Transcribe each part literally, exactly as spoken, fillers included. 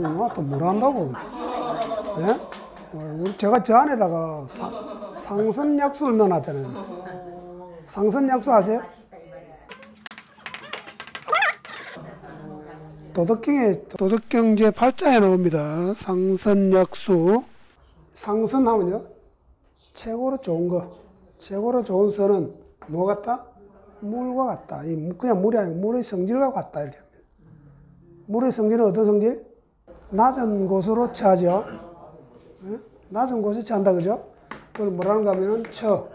나또 뭘 한다고? 예? 어, 우리 제가 저 안에다가 상, 상선약수를 넣어놨잖아요. 상선약수 아세요? 도덕경에 도덕경제 팔 자에 나옵니다. 상선약수. 상선하면요, 최고로 좋은 거, 최고로 좋은 선은 뭐 같다? 물과 같다. 이 그냥 물이 아니고 물의 성질과 같다 이렇게 합니다. 물의 성질은 어떤 성질? 낮은 곳으로 처하죠. 네? 낮은 곳에 처한다 그죠? 그걸 뭐라는가 하면은 처.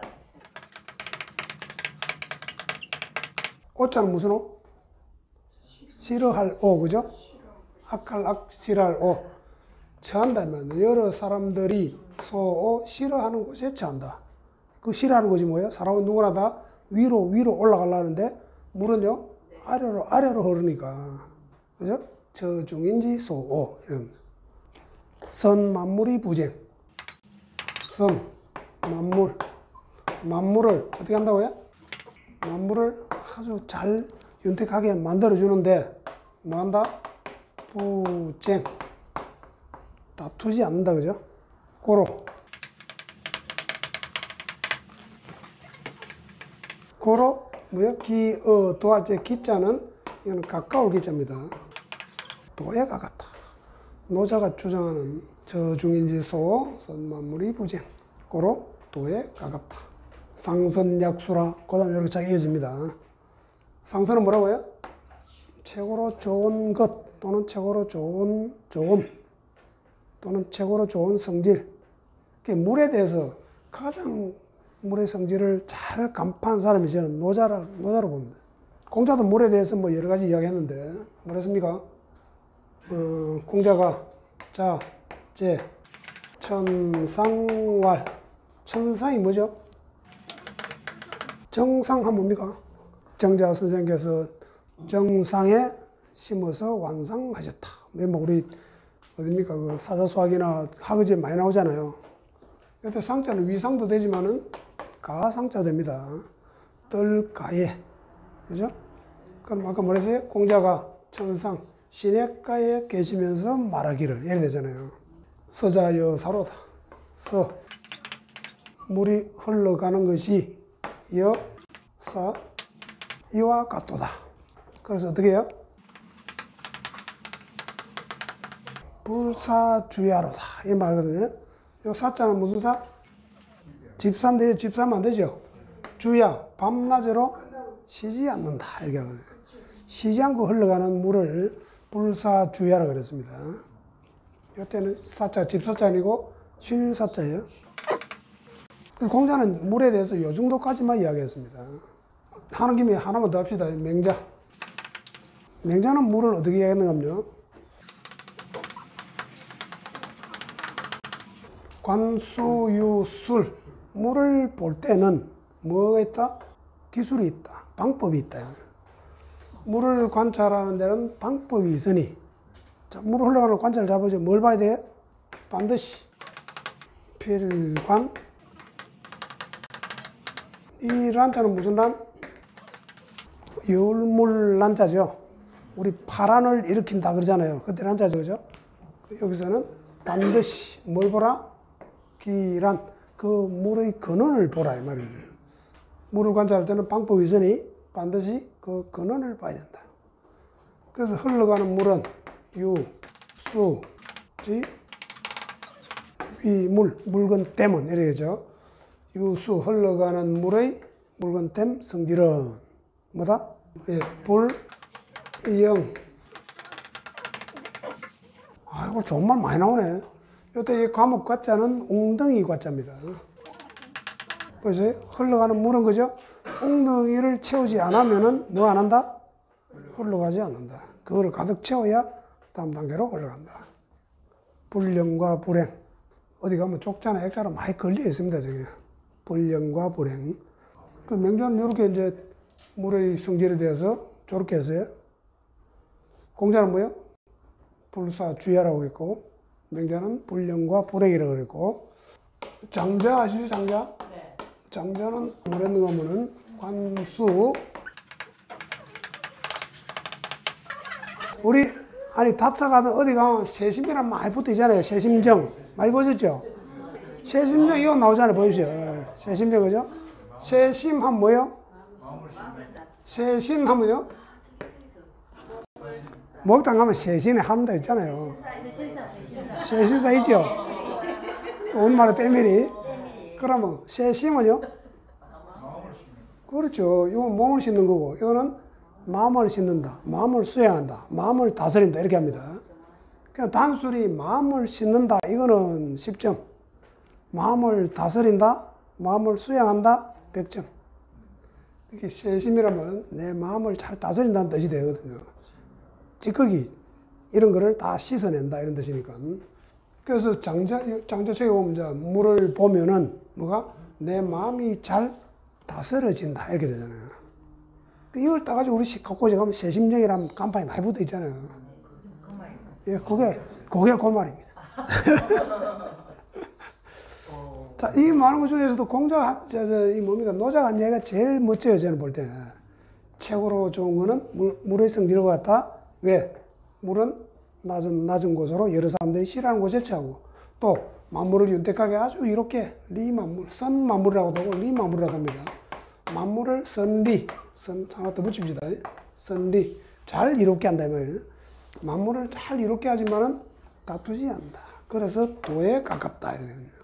오자는 무슨 오? 싫어할 오 그죠? 악할 악 싫어할 오. 처한다 면 여러 사람들이 소오 싫어하는 곳에 처한다. 그 싫어하는 곳이 뭐예요? 사람은 누구나 다 위로 위로 올라가려는데 물은요 아래로 아래로 흐르니까 그죠? 저중인지 소오 이런. 선 만물이 부쟁. 선 만물 만물을 어떻게 한다고요? 만물을 아주 잘 윤택하게 만들어 주는데 뭐 한다? 부쟁. 다투지 않는다 그죠? 고로 고로 뭐야? 기, 어, 도할 때 기자는 이거는 가까울 기자입니다. 도에 가깝다. 노자가 주장하는 저중인지소 선만물이 부쟁. 고로 도에 가깝다. 상선약수라. 그 다음에 이렇게 잘 이어집니다. 상선은 뭐라고요? 최고로 좋은 것 또는 최고로 좋은 조음 또는 최고로 좋은 성질. 물에 대해서 가장 물의 성질을 잘 간파한 사람이 저는 노자라, 노자로 봅니다. 공자도 물에 대해서 뭐 여러 가지 이야기했는데, 뭐랬습니까? 어, 공자가, 자, 제, 천상왈. 천상이 뭐죠? 정상은 뭡니까? 정자 선생님께서 정상에 심어서 완상하셨다. 뭐 우리 어딥니까? 그 사자수학이나 학의지에 많이 나오잖아요. 이때 상자는 위상도 되지만은 가상자 됩니다. 뜰가에. 그죠? 그럼 아까 뭐랬어요? 공자가 천상, 시냇가에 계시면서 말하기를. 이래 되잖아요. 서자여 사로다. 서. 물이 흘러가는 것이 여, 사, 이와 같도다. 그래서 어떻게 해요? 불사주야로다. 이 말거든요. 요 사자는 무슨 사? 집사인데요. 집사면 안 되죠. 주야, 밤낮으로 쉬지 않는다. 이렇게 하거든요. 쉬지 않고 흘러가는 물을 불사주야라 그랬습니다. 이때는 사자, 집사자 아니고 쉴 사자예요. 공자는 물에 대해서 요 정도까지만 이야기했습니다. 하는 김에 하나만 더 합시다. 맹자. 맹자는 물을 어떻게 이야기했는가요? 관수유술. 물을 볼 때는 뭐가 있다? 기술이 있다. 방법이 있다. 물을 관찰하는 데는 방법이 있으니, 자, 물 흘러가는 관찰을 잡아서 뭘 봐야 돼? 반드시 필관. 이 란자는 무슨 란? 열물 란자죠. 우리 파란을 일으킨다 그러잖아요. 그때 란자죠. 그죠? 여기서는 반드시 뭘 보라? 기란. 그 물의 근원을 보라 이 말이에요. 물을 관찰할 때는 방법이 있으니 반드시 그 근원을 봐야 된다. 그래서 흘러가는 물은 유, 수, 지, 위, 물, 물건 댐은 이래죠. 유수 흘러가는 물의 물건 댐 성질은 뭐다? 예, 불, 영. 아, 이거 좋은 말 많이 나오네. 이때 이 과목 과자는 웅덩이 과자입니다. 보세요. 흘러가는 물은 그죠? 웅덩이를 채우지 않으면은 뭐 안 한다? 흘러가지 않는다. 그거를 가득 채워야 다음 단계로 흘러간다. 불령과 불행. 어디 가면 족자나 액자로 많이 걸려 있습니다. 저기. 불령과 불행. 그 명자는 이렇게 이제 물의 성질에 대해서 저렇게 했어요. 공자는 뭐요? 불사주야라고 했고, 명자는 불령과 불행이라고 그랬고, 장자 아시죠? 장자? 네. 장자는 뭐랬는가 하면은 관수. 우리 아니 답사 가든 어디 가면 세심이란 많이 붙어 있잖아요. 세심정 많이 보셨죠? 세심정 이거 나오잖아요. 보십시오. 세심정 그죠? 세심 하면 뭐요? 세심 하면요? 목욕탕 가면 세신에 한다 있잖아요. 세신사 있죠? 우리말로 때밀이. 그러면 세심은요? 그렇죠. 이건 몸을 씻는 거고, 이거는 마음을 씻는다. 마음을 수양한다. 마음을 다스린다. 이렇게 합니다. 그냥 단순히 마음을 씻는다. 이거는 십 점. 마음을 다스린다. 마음을 수양한다. 백 점. 이렇게 세심이라면 내 마음을 잘 다스린다는 뜻이 되거든요. 찌꺼기 이런 거를 다 씻어낸다 이런 뜻이니까. 그래서 장자 장자책에 보면 이제 물을 보면은 뭐가 내 마음이 잘 다스려진다 이렇게 되잖아요. 이걸 따가지고 우리 갖고 가면 세심정이라는 간판이 많이 붙어 있잖아요. 예, 그게 그게 그 말입니다. 자, 이 많은 것 중에서도 공자, 저, 저, 이 뭡니까 노자가 한 얘기가 제일 멋져요. 저는 볼 때. 최고로 좋은 거는 물, 물의 성질과 같다. 왜? 물은 낮은, 낮은 곳으로 여러 사람들이 싫어하는 곳에 처하고, 또 만물을 윤택하게 아주 이렇게 리 만물, 선 만물이라고도 하고 리 만물이라고 합니다. 만물을 선리, 선 하나 더 붙입시다. 선리, 잘 이롭게 한다 이 말이에요. 만물을 잘 이롭게 하지만은 다투지 않는다. 그래서 도에 가깝다 이래요.